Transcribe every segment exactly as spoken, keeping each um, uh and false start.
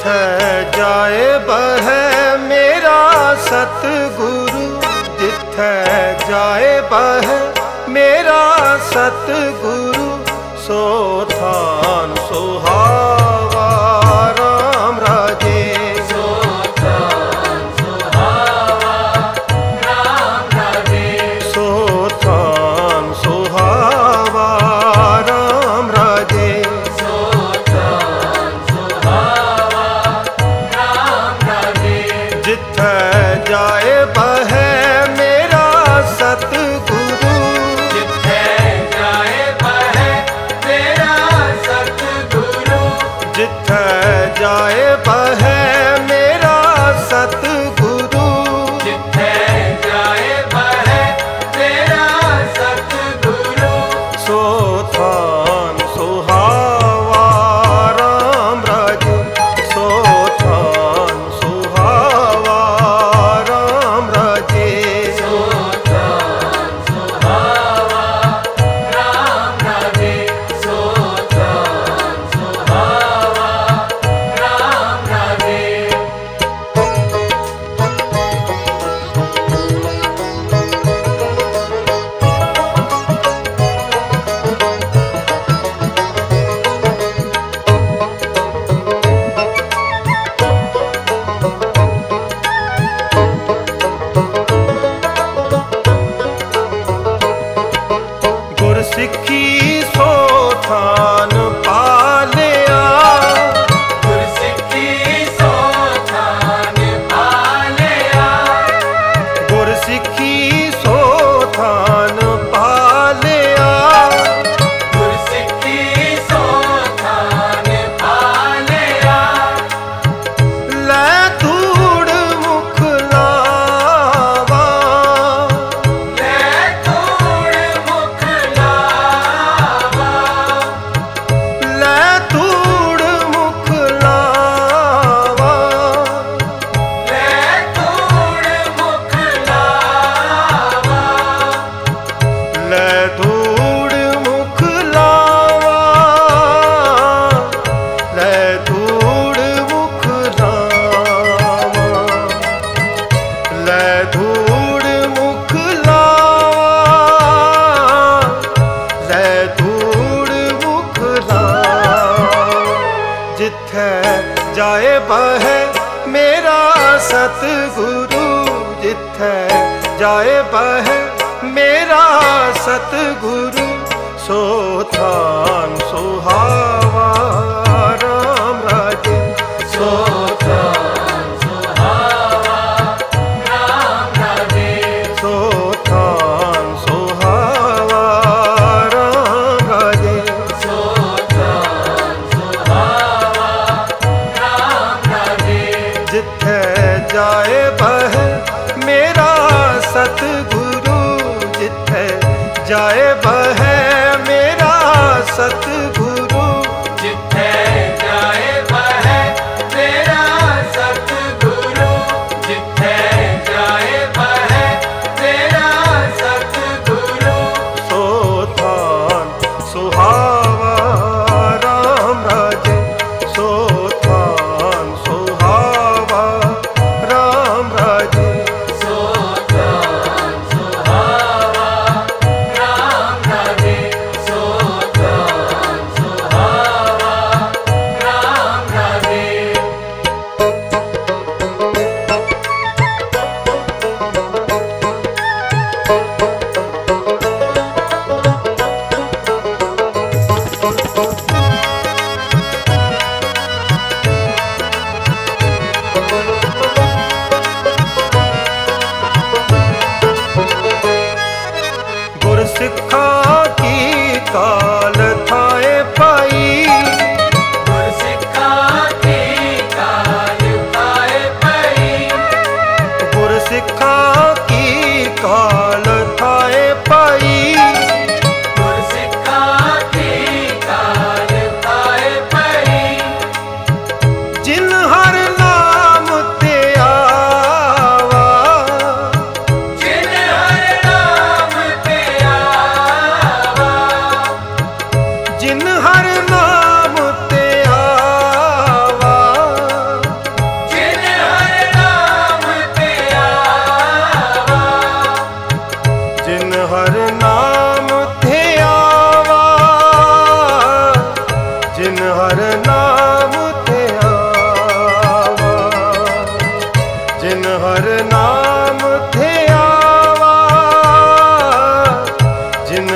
जिथे जाए बह मेरा सतगुरु, जिथे जाए बह मेरा सतगुरु, सो थान सुहावा राम राजे। सो थान सुहावा राम राजे। सो थान सुहावा राम राजे। सो थान सुहावा राम राजे। जिथे जाए बह मेरा सतगुरु, जिथे जाए बह मेरा सतगुरु, जिथे जाए बह मेरा सतगुरु, जिथे जाए बह मेरा सतगुरु, सो थान सुहावा राम राजे। सो थान सुहावा राम राजे। सो थान सुहावा राम राजे। सो थान सुहावा राम राजे। गुरसिक्खी सो थान पालिया, गुरसिक्खी सो थान पालिया। गुरसिक्खी सो थान पालिया, गुरसिक्खी सो थान पालिया। लै धूड़ मुख लावा, लै धूड़ मुख लावा। लै धूड़ मुख लावा, लै धूड़ मुख लावा। लै धूड़ मुख लावा, लै धूड़ मुख लावा, लै धूड़ मुख लावा, लै धूड़ मुख लावा। जिथे जाए बह मेरा सतगुरु, जिथे जाए बह मेरा सतगुरु, सो थान सुहावा राम राजे। सो थान सुहावा राम राजे। सो थान सुहावा राम राजे। सो थान सुहावा राम राजे। जिथे जाए बह मेरा सतगुरु, जिथे जाए बह मेरा सतगुरु, जिथे जाए बह मेरा सतगुरु, जिथे जाए बह मेरा सतगुरु, सो थान सुहावा राम राजे। सो थान सुहावा राम राजे। सो थान सुहावा राम राजे। सो थान सुहावा राम राजे। गुरसिक्खा की काल थाए पाई, गुरसिक्खा की काल थाए पई। गुरसिक्खा की काल थाए पाई, गुरसिक्खा की काल थाए पई। जिन हर नाम ते आवा, जिन हर नाम ते आवा।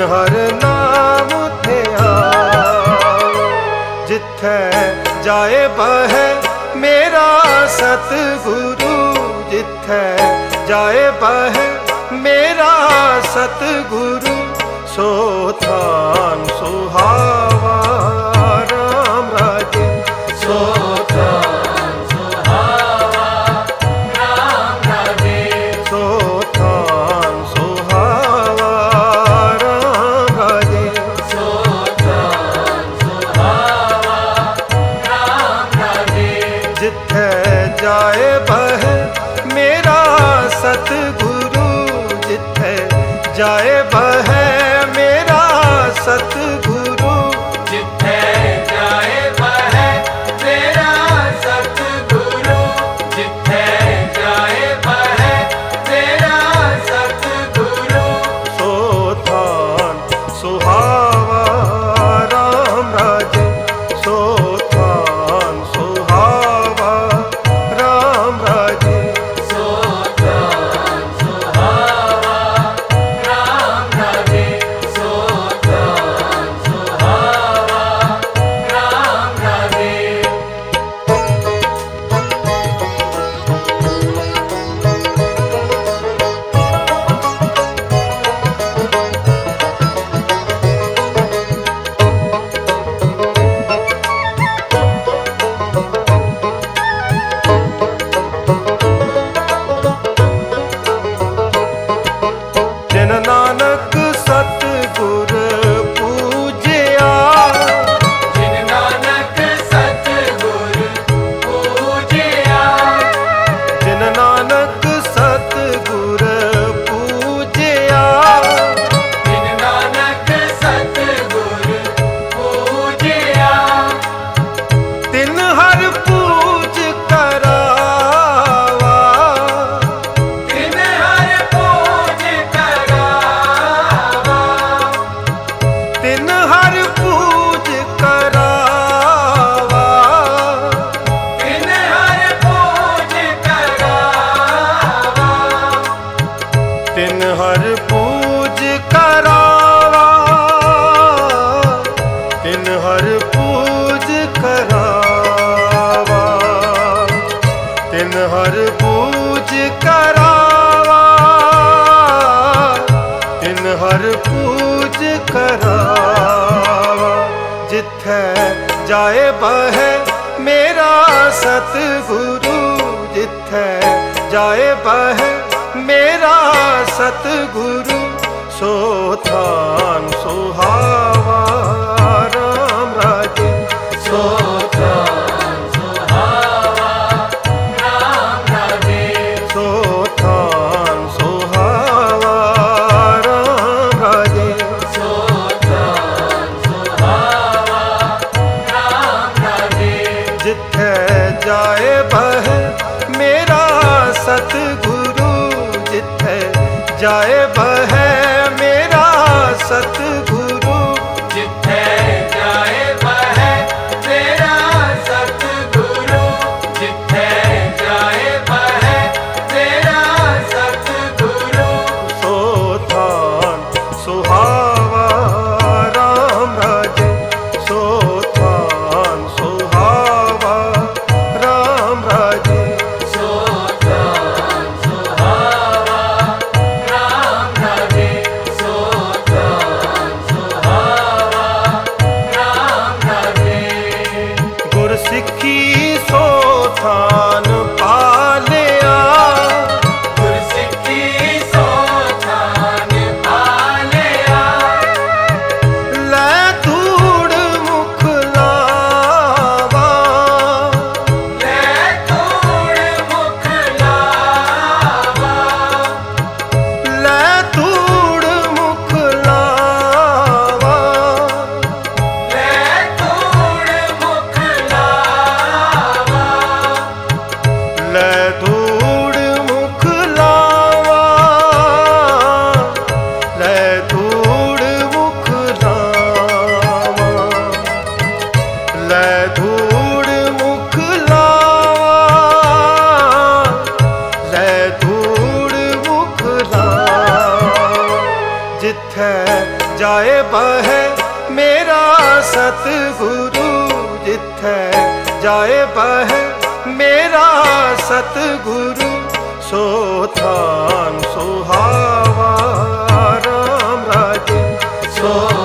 हर नाम ते आवा। जिथे जाए बह मेरा सतगुरु, जिथे जाए बह मेरा सतगुरु, सो थान सुहावा राम राजे। सो थान सुहावा राम राजे। सो थान सुहावा राम राजे। सो थान सुहावा राम राजे। जिथे जाए बह मेरा सतगुरु, जिथे जाए बह मेरा सतगुरु, जिथे जाए बह मेरा सतगुरु, जिथे जाए बह मेरा सतगुरु, सो थान सुहावा राम राजे। सो थान सुहावा राम राजे। सो थान सुहावा राम राजे। सो थान सुहावा राम राजे। जिन नानक सतगुर पूजिया, जिन नानक सतगुर पूजिया, जिन नानक सतगुर पूजिया, जिन नानक सतगुर पूजिया, तिन हर पूज करावा। तिन हर पूज करावा, तिन हर पूज करावा। तिन हर पूज करावा, तिन हर पूज करावा। तिन हर पूज करावा। तिन हर पूज करावा। तिन हर पूज करावा। जिथे जाए बह मेरा सतगुरु, जिथे जाए बह मेरा सतगुरु, सो थान सुहावा राम राजे। सो थान सुहावा राम राजे। सो थान सुहावा राम राजे। सो थान सुहावा राम राजे। जिथे जाए बह मेरा सतगुरु, जिथे जाए बह मेरा सतगुरु, जिथे जाए बह मेरा सतगुरु, जिथे जाए बह मेरा सतगुरु, सो थान सुहावा राम राजे। सो थान सुहावा राम राजे। सो थान सुहावा राम राजे। सो थान सुहावा राम राजे। गुर सिक्खी सो थान पालिया, गुर सिक्खी सो थान पालिया, जाए बह मेरा सतगुरु जिथे जाए बह मेरा सतगुरु सो थान सुहावा राम राजे सो